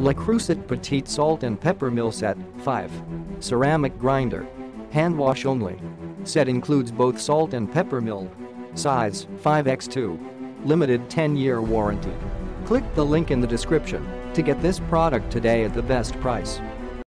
Le Creuset Petite Salt and Pepper Mill Set, 5. Ceramic grinder. Hand wash only. Set includes both salt and pepper mill. Size, 5x2. Limited 10-year warranty. Click the link in the description to get this product today at the best price.